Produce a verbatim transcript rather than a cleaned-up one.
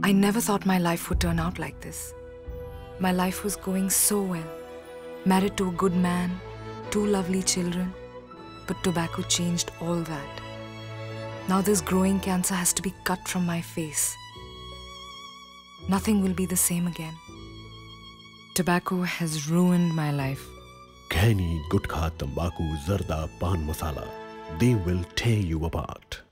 I never thought my life would turn out like this. My life was going so well. Married to a good man, two lovely children. But tobacco changed all that. Now this growing cancer has to be cut from my face. Nothing will be the same again. Tobacco has ruined my life. Khani, gutkha, tambaku, zarda, pan masala. They will tear you apart.